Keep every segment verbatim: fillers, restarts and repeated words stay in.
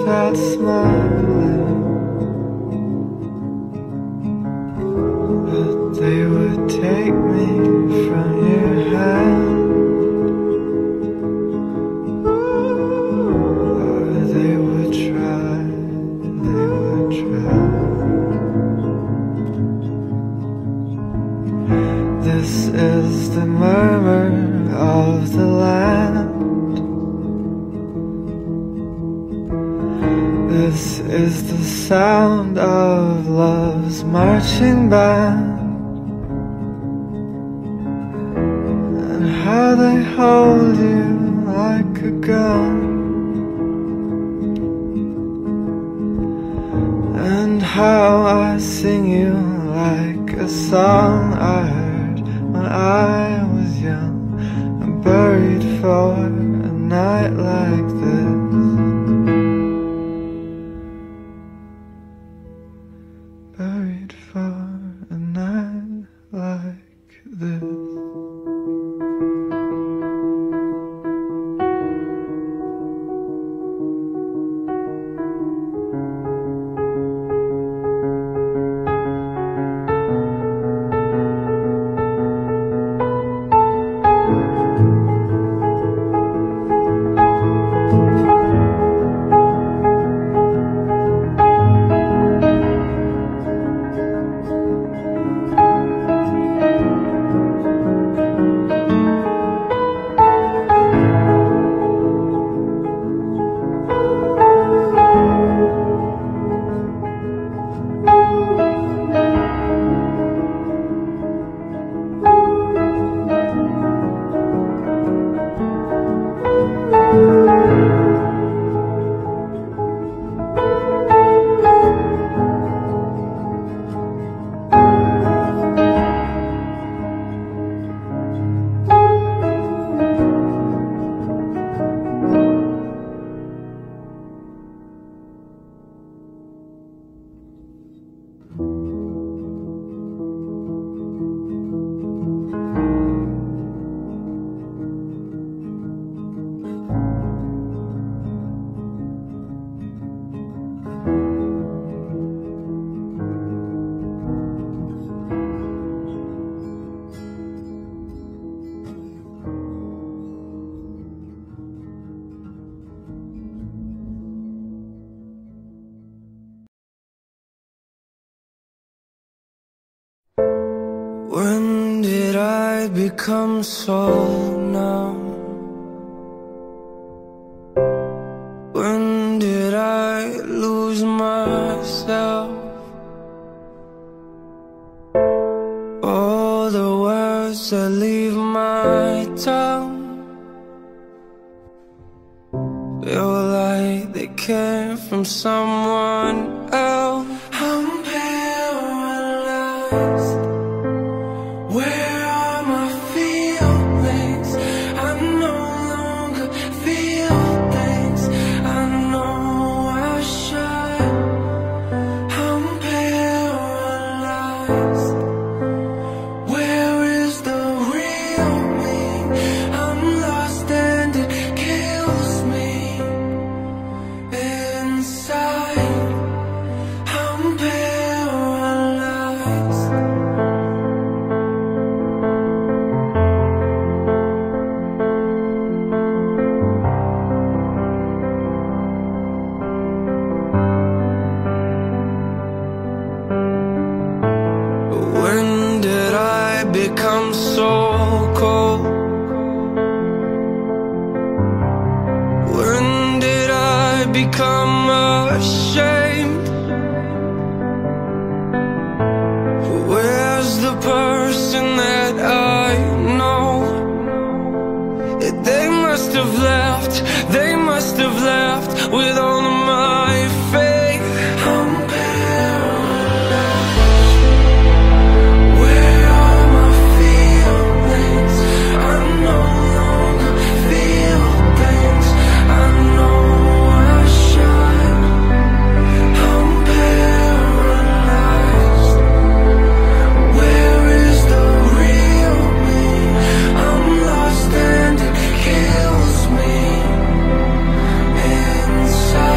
without smiling, but they would take me from your hand. Or they would try, they would try. This is the murmur of the land. This is the sound of love's marching band, and how they hold you like a gun, and how I sing you like a song I heard when I was young, and buried for a night like this. Buried for a night like this. When did I become so numb? When did I lose myself? All the words that leave my tongue feel like they came from someone else. I'm paralyzed. Where are my feelings? I no longer feel things. I know I should. I'm paralyzed. Where is the real me? I'm lost and it kills me inside. I'm paralyzed. When did I become so cold? When did I become ashamed? Where's the person that I know? They must have left, they must have left with all of my faith. I'm inside.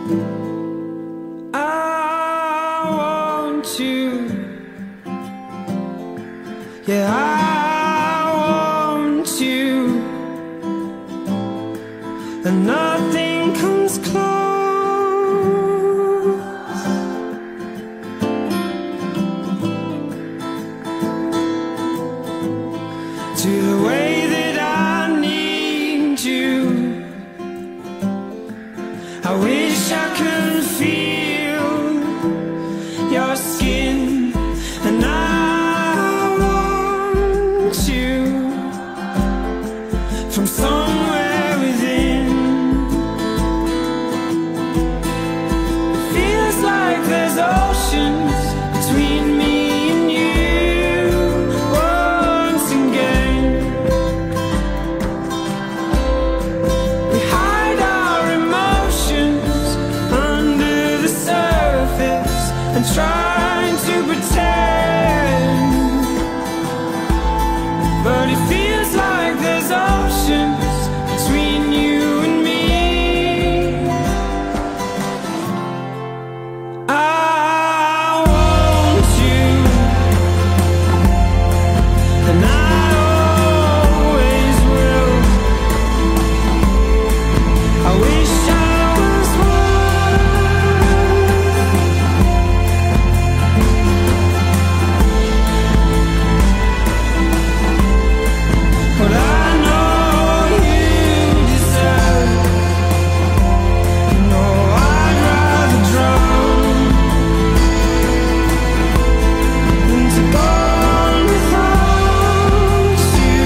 I want you. Yeah, I want you. And nothing comes close to the way that I need you. I wish I could feel your skin, and I want you from somewhere within. It feels like there's oceans between me and you once again. We hide our emotions under the surface and trying to pretend, but it feels like there's oceans between you and me. I want you, and I always will. I wish I was one, but I know you deserve. You know I'd rather drown than to go on without you.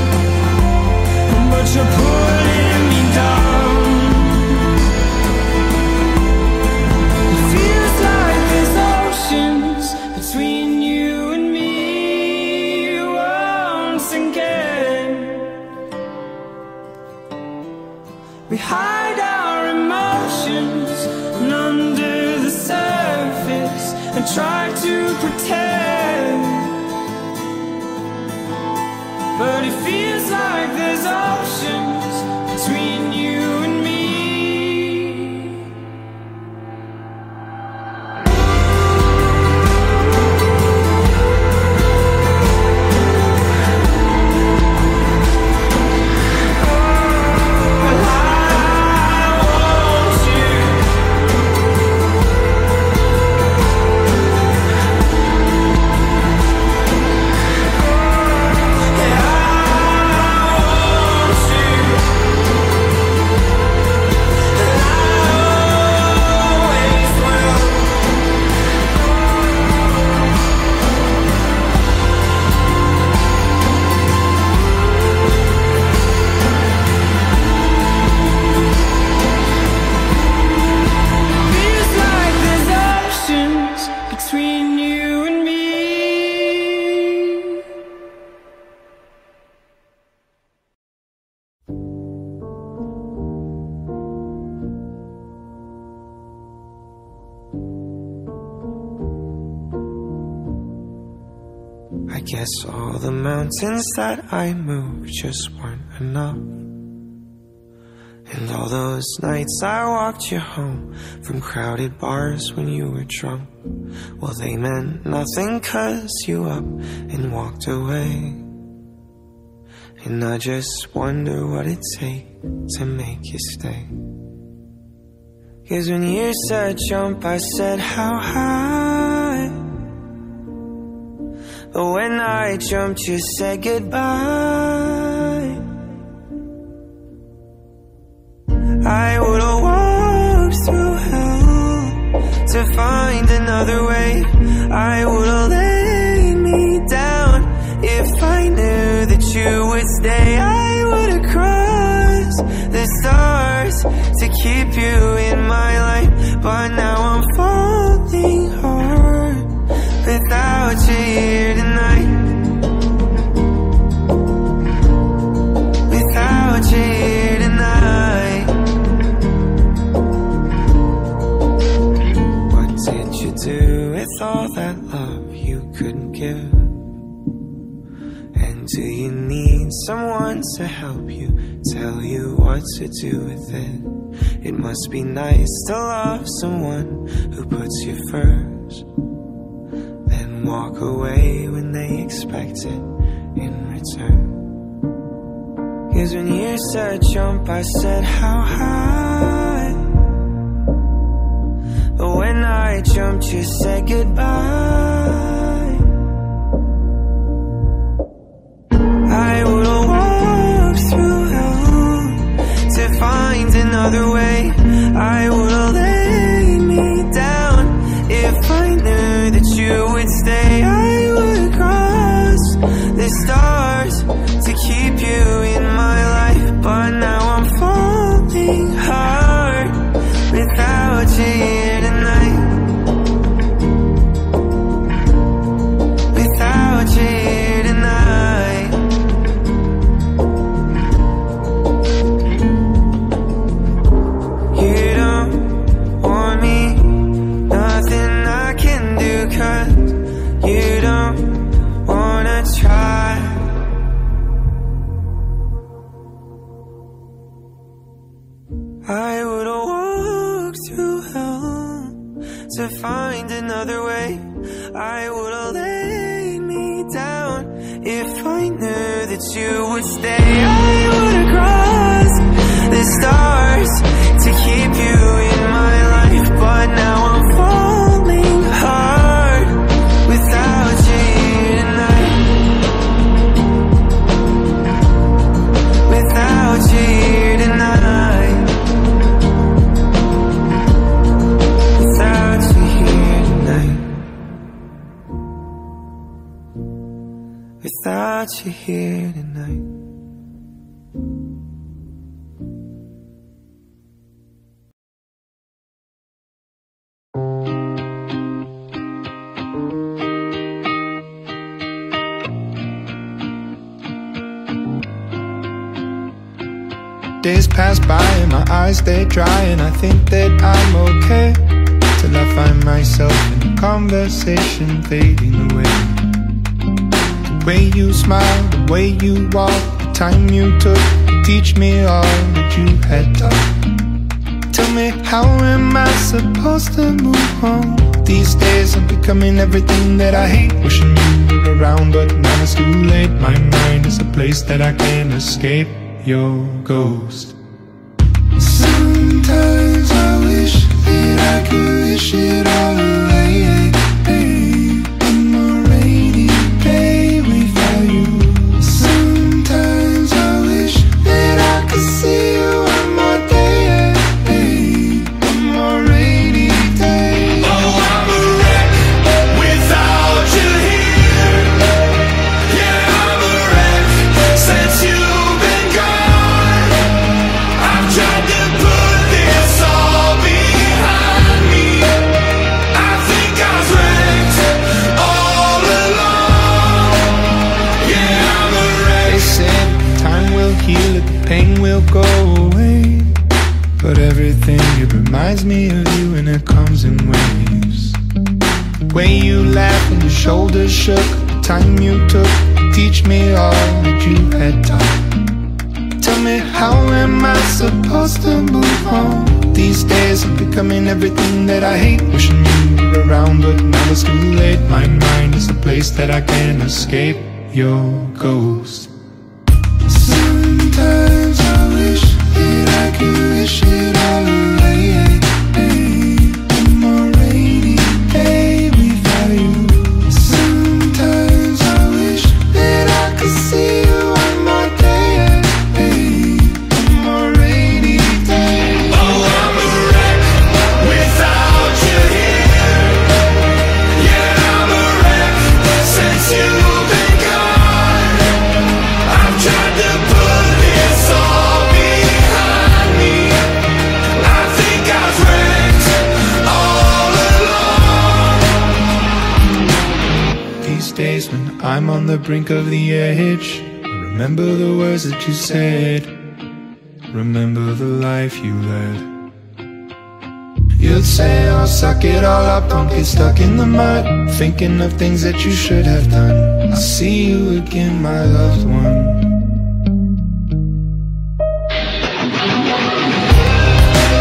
But you're pulling me down. It feels like there's oceans between you and me once again. We hide our emotions under the surface and try to pretend, but it feels like there's oceans between you and me. Well, I want you. Yeah, I want I guess all the mountains that I moved just weren't enough. And all those nights I walked you home from crowded bars when you were drunk, well, they meant nothing 'cause you up and walked away. And I just wonder what it'd take to make you stay. 'Cause when you said jump, I said how high. But when I jumped, you said goodbye. I would've walked through hell to find another way. I would've laid me down if I knew that you would stay. I would've crossed the stars to keep you in my life. But now I'm falling hard without you here tonight. Without you here tonight. What did you do with all that love you couldn't give? And do you need someone to help you, tell you what to do with it? It must be nice to love someone who puts you first, then walk away when they expect it in return. 'Cause when you said jump, I said how high, but when I jumped, you said goodbye. I would've walked through hell to find another way. I would've laid me down if I knew that you would stay. I would cross the stars to keep you in my life, but now I'm falling hard without you here tonight. Without you here tonight. You don't want me, nothing I can do, 'cause you don't wanna try. I would've walked through hell to find another way. I would've laid me down if I knew that you would stay. I would've crossed the stars to keep you in my life, but now I'm falling hard without you here tonight. Without you here tonight. Without you here tonight. Without you here tonight. Days pass by and my eyes stay dry, and I think that I'm okay, till I find myself in a conversation fading away. The way you smile, the way you walk, the time you took to teach me all that you had taught. Tell me, how am I supposed to move on? These days I'm becoming everything that I hate. Wishing you were around, but now it's too late. My mind is a place that I can't escape your ghost. Sometimes I wish that I could wish it all away. One more rainy day without you. Sometimes I wish that I could see you one more day. One more rainy day. Oh, I'm a wreck without you here. Yeah, I'm a wreck since you've been gone. I've tried to put this all behind me. I think I was wrecked all along. Yeah, I'm a wreck. They said time will heal it, the pain will go away, but everything, it reminds me of you, and it comes in waves. The way you laugh and your shoulders shook, the time you took to teach me all that you had taught. Tell me, how am I supposed to move on? These days I'm becoming everything that I hate. Wishing you were around, but now it's too late. My mind is a place that I can't escape your ghost. Sometimes I wish that I could wish it all away. One more rainy day without you. Sometimes I wish that I could see you one more day. One more rainy day. Oh, I'm a wreck without you here. Yeah, I'm a wreck since you've been gone. I've tried to put this all behind me. I think I was wrecked all along. These days when I'm on the brink of the edge, I remember the words that you said. Remember the life you led. You'd say, oh, suck it all up, don't get stuck in the mud, thinking of things that you should have done. I'll see you again, my loved one.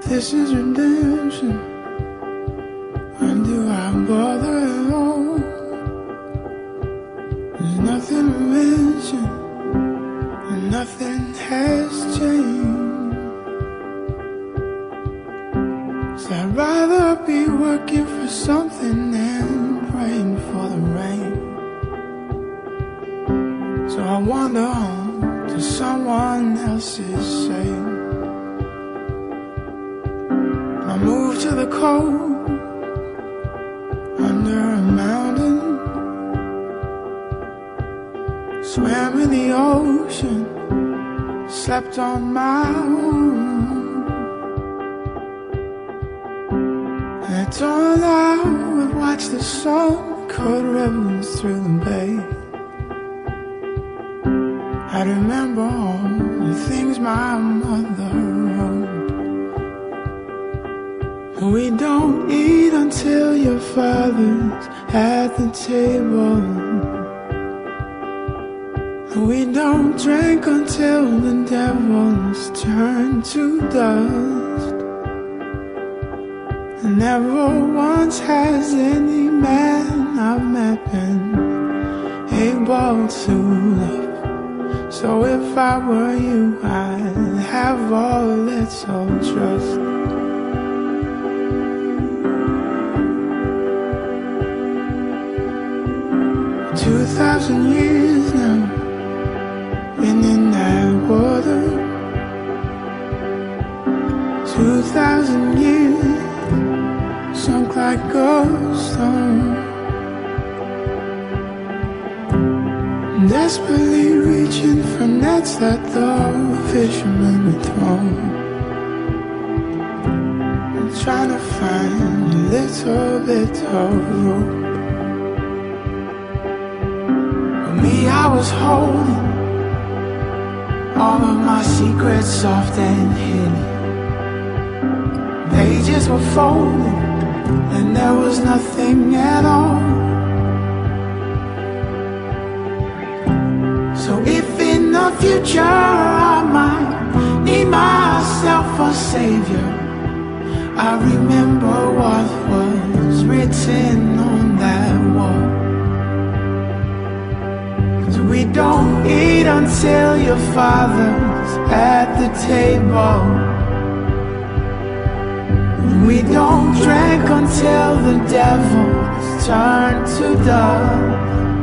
this is redemption, when do I bother at all? There's nothing to mention, and nothing has changed. 'Cause I'd rather be working for something than praying for the rain. So I wander home to someone else's shame. I moved to the cold, under a mountain, swam in the ocean, slept on my own. And it turned out I would watch the sun cut ribbons through the bay. I remember all the things my mother wrote. We don't eat until your father's at the table. We don't drink until the devil's turned to dust. And never once has any man I've met been able to love. So if I were you, I'd have all a little trust. Two thousand years now, been in that water. Two thousand years, sunk like a stone. Desperately reaching for nets that the fishermen had thrown. I'm trying to find a little bit of rope. For me, I was holding all of my secrets soft and hidden. Pages were folded and there was nothing at all. So if in the future I might need myself a savior, I remember what was written on that wall. 'Cause we don't eat until your father's at the table. We don't drink until the devil's turned to dust.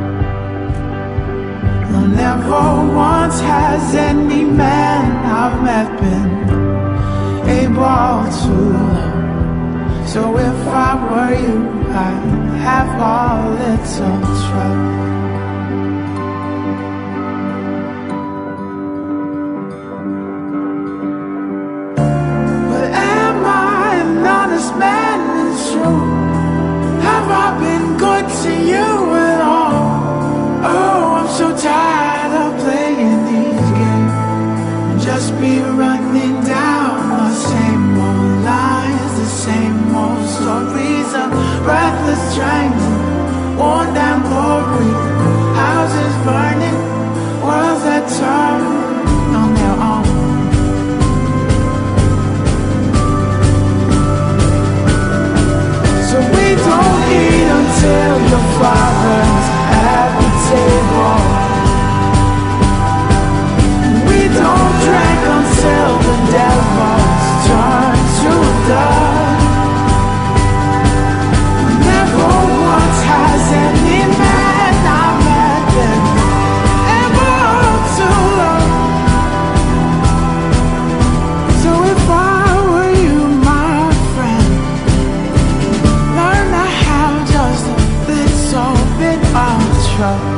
Never once has any man I've met been able to love. So if I were you, I'd have all little trust. But am I an honest man? It's true. Have I been good to you at all? Oh, I'm so tired of playing these games. Just be running down the same old lines, the same old stories of breathless strangers, worn down glory, houses burning, worlds that turn on their own. So we don't eat until your father's at the table. We don't drink until the devil's turned to dust. Never once has any man I've met been able to love. So if I were you, my friend, learn to have just a little bit of trust.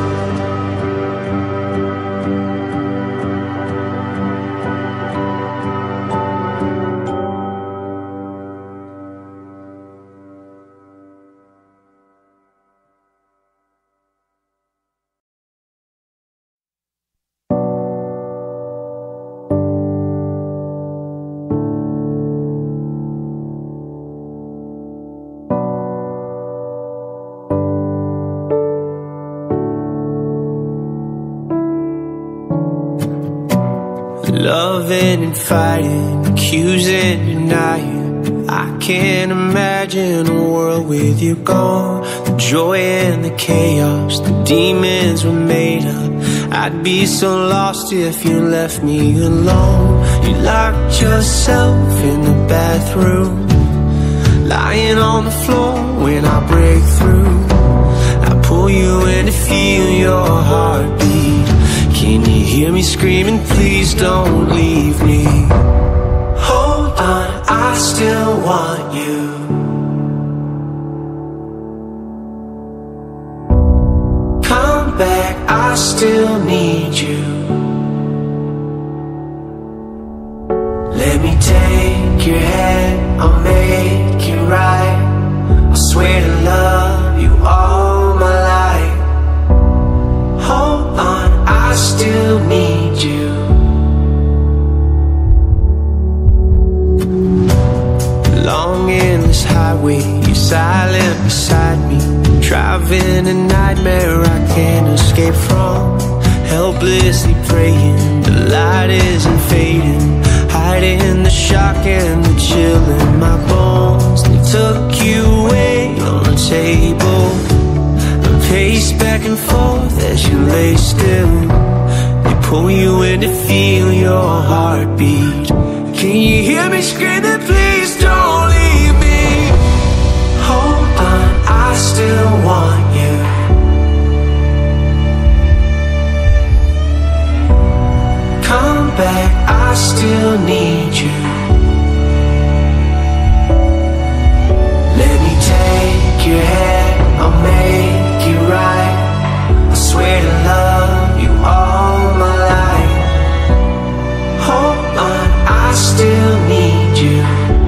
Loving and fighting, accusing, denying, I can't imagine a world with you gone. The joy and the chaos, the demons were made up. I'd be so lost if you left me alone. You locked yourself in the bathroom, lying on the floor when I break through. I pull you in to feel your heartbeat. Can you hear me screaming, please don't leave me? Hold on, I still want you. Come back, I still need you. Let me take your hand, I'll make it right. I swear to love you all my life. Hold on, I still need you. Long endless highway, you're silent beside me. Driving a nightmare I can't escape from. Helplessly praying, the light isn't fading. Hiding the shock and the chill in my bones. They took you away on the table. I pace back and forth as you lay still. They pull you in to feel your heartbeat. Can you hear me screaming, please don't leave me? Hold on, I still want you. Come back, I still need you. Let me take your hand, I'll make it right. I swear to love you all my life. Hold on, I still need you.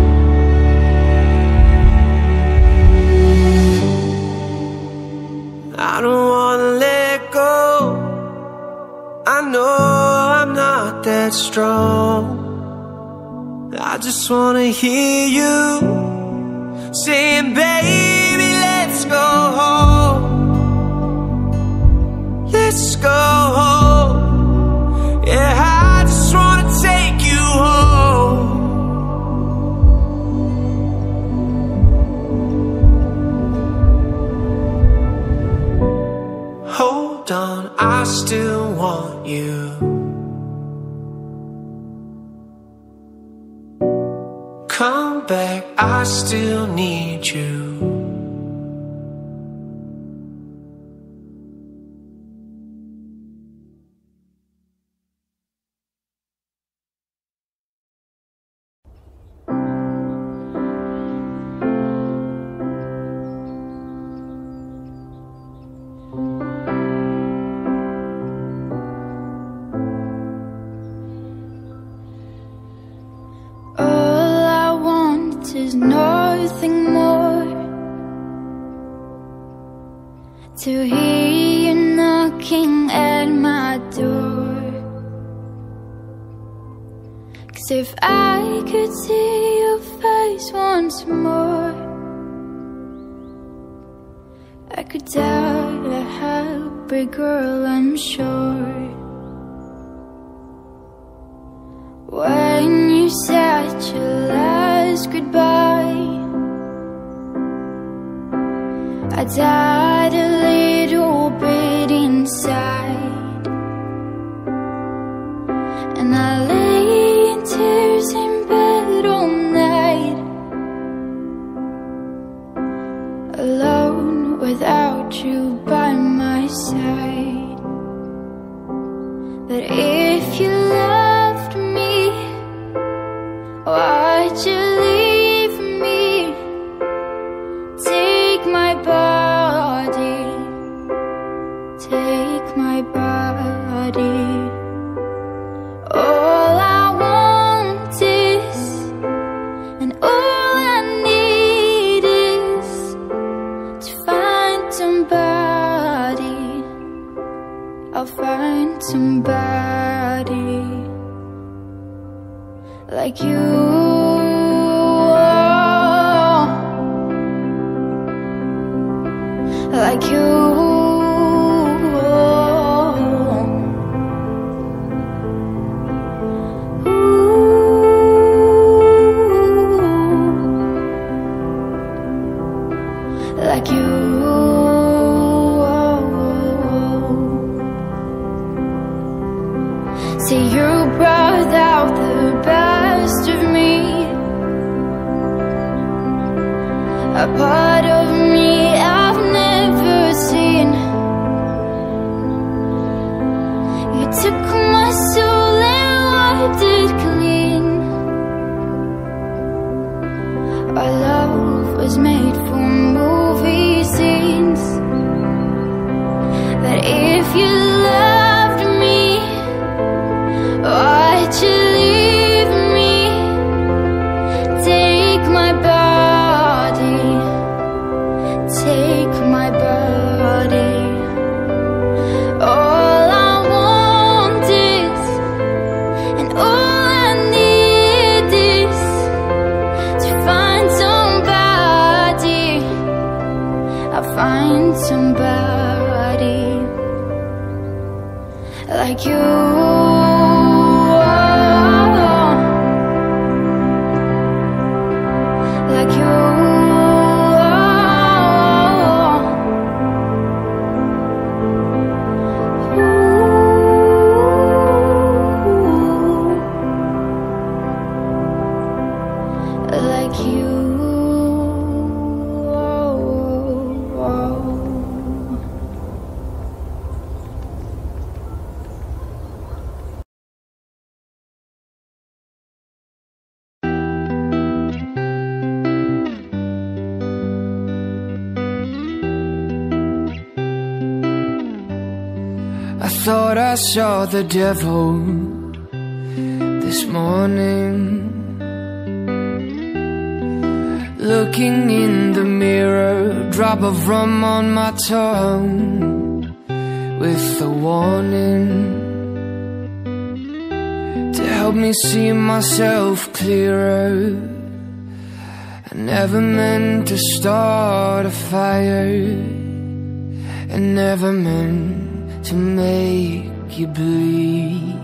I don't wanna let go. I know I'm not that strong. I just wanna hear you saying, baby, let's go home. Let's go home. Yeah, I just wanna take you home. Hold on, I still want you. Come back, I still need you. There's nothing more to hear you knocking at my door. 'Cause if I could see your face once more, I could die a happy girl, I'm sure. When you said your last goodbye, I died a little bit inside, and I lay in tears in bed all night, alone without you by my side. But if you loved me, why'd you leave me? Take my body, take my body. All I want is, and all I need is to find somebody. I'll find somebody like you. Like you. Ooh. say you brought out the best of me, a part of me I've never seen. You took my soul and wiped it clean. Our love was made for movie scenes, but if you loved me, why'd you leave me? Take my body, take my body. All I want is, and all I need is to find somebody. I'll find somebody like you. Like you. Like you. I thought I saw the devil this morning, looking in the mirror, drop of rum on my tongue, with a warning to help me see myself clearer. I never meant to start a fire, and never meant to make you bleed.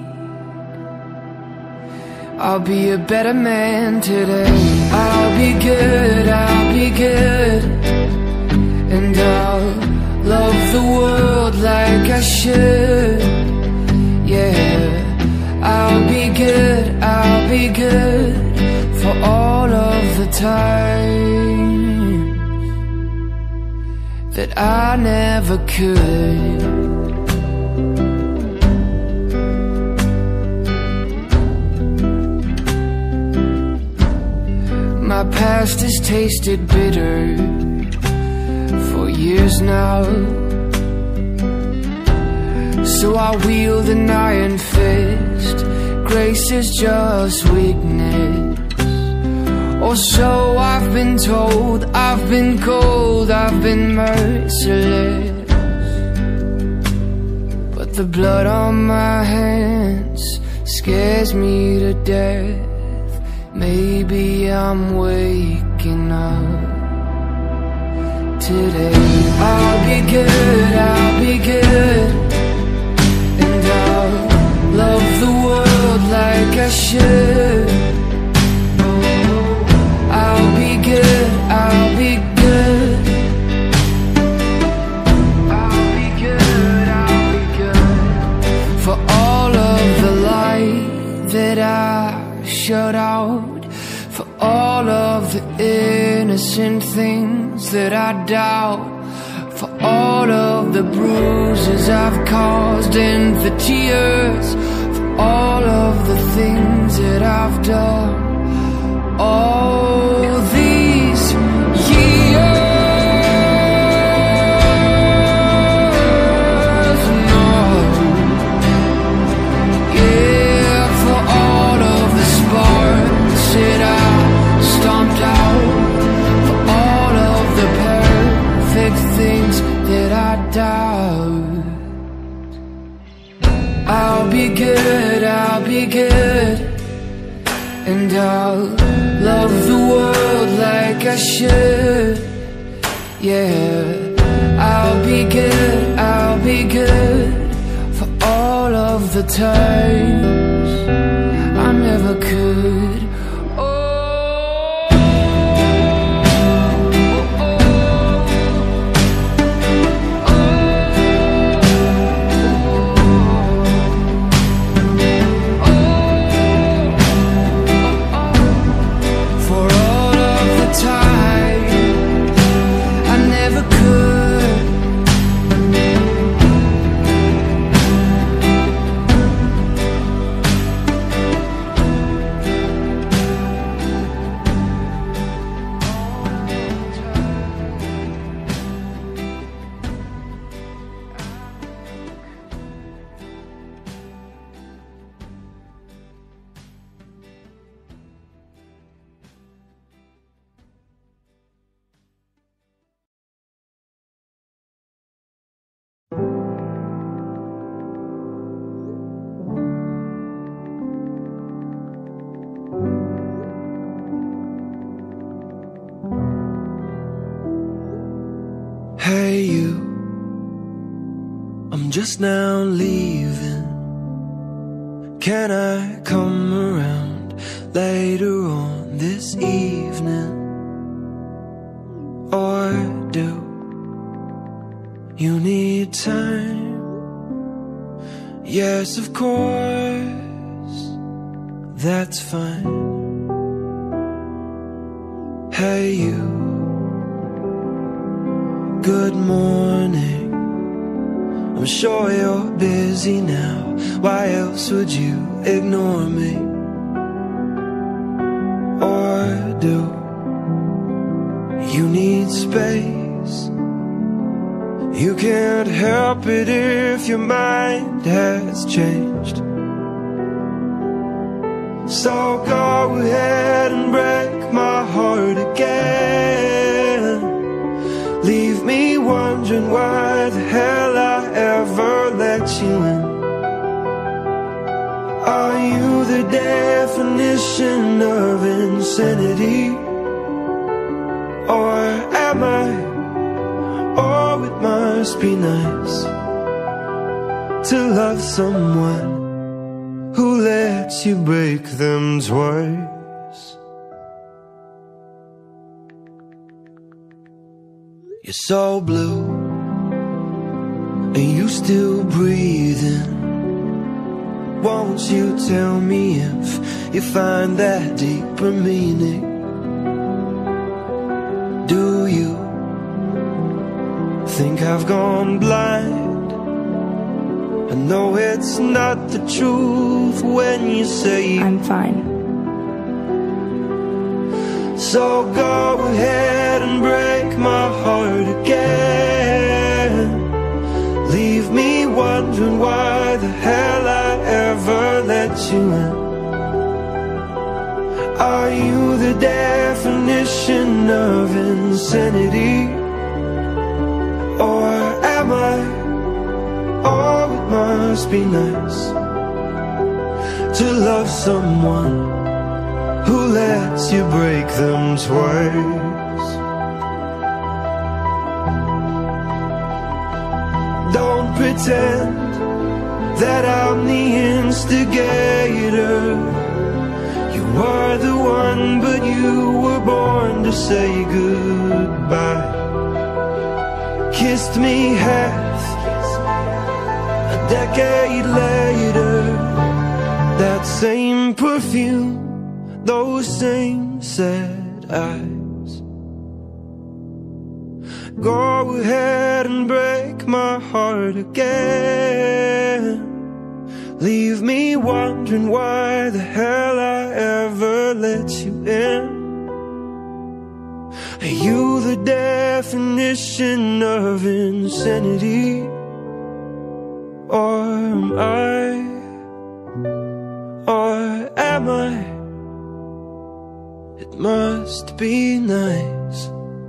I'll be a better man today. I'll be good, I'll be good, and I'll love the world like I should. Yeah, I'll be good, I'll be good for all of the times that I never could. My past has tasted bitter for years now, so I wield an iron fist. Grace is just weakness, or so I've been told. I've been cold, I've been merciless, but the blood on my hands scares me to death. Maybe I'm waking up today. I'll be good, I'll be good, and I'll love the world like I should. I'll be good, I'll be good, I'll be good, I'll be good for all of the light that I shut out, for all of the innocent things that I doubt, for all of the bruises I've caused and the tears, for all of the things that I've done all these years. No, yeah, for all of the sparks that I stomped out, for all of the perfect things that I doubt. I'll be good, I'll be good, and I'll love the world like I should. Yeah, I'll be good, I'll be good for all of the times I never could. just now leaving. Can I come around later on this evening? Or do you need time? Yes, of course, that's fine. Hey you, good morning. I'm sure you're busy now. Why else would you ignore me? Or do you need space? You can't help it if your mind has changed. So go ahead and break my heart again. Leave me wondering why the hell I ever let you in. Are you the definition of insanity? Or am I? Oh, it must be nice to love someone who lets you break them twice. You're so blue, and you still breathing. Won't you tell me if you find that deeper meaning? Do you think I've gone blind? I know it's not the truth when you say I'm fine. So go ahead and break my heart again. Leave me wondering why the hell I ever let you in. Are you the definition of insanity? Or am I? Oh, it must be nice to love someone who lets you break them twice. Don't pretend that I'm the instigator. You were the one, but you were born to say goodbye. Kissed me half a decade later. That same perfume, those same sad eyes. Go ahead and break my heart again. Leave me wondering why the hell I ever let you in. Are you the definition of insanity? Or am I? Or am I? It must be nice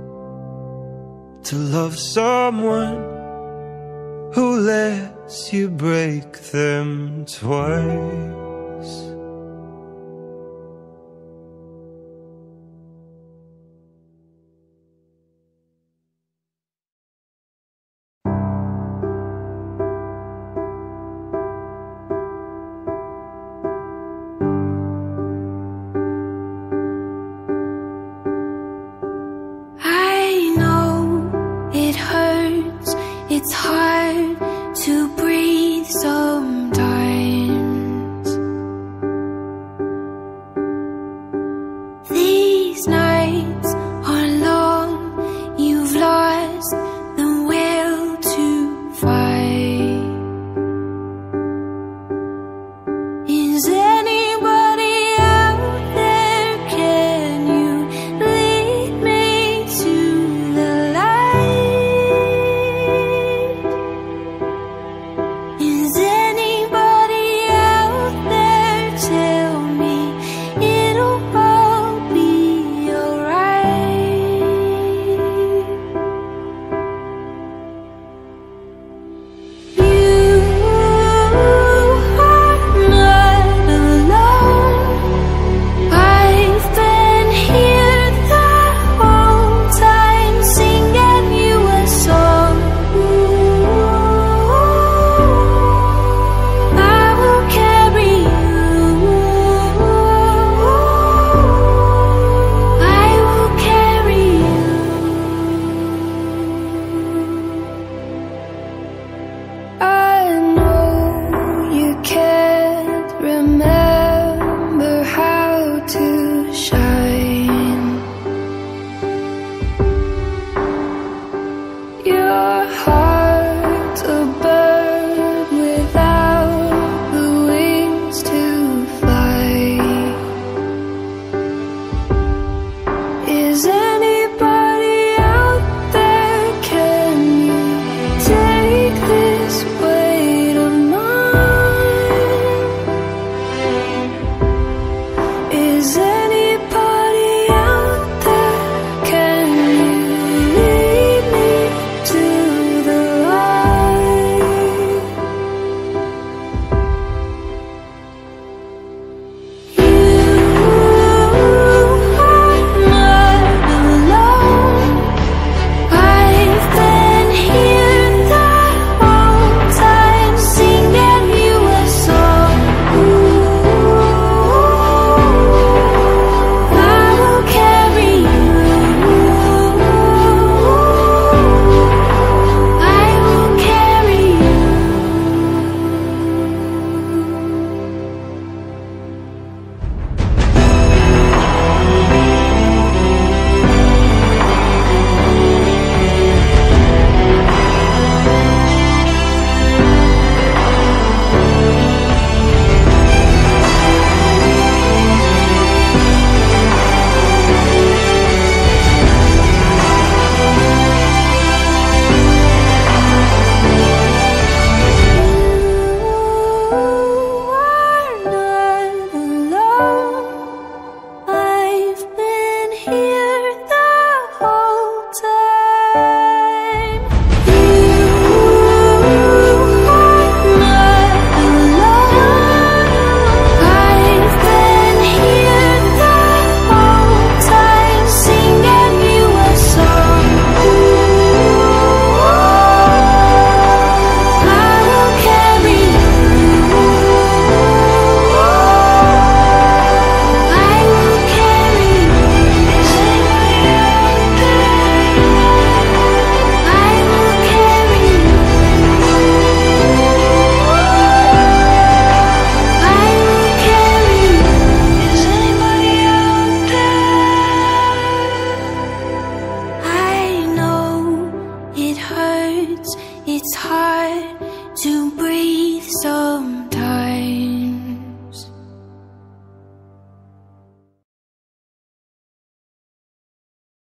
to love someone who lets you break them twice.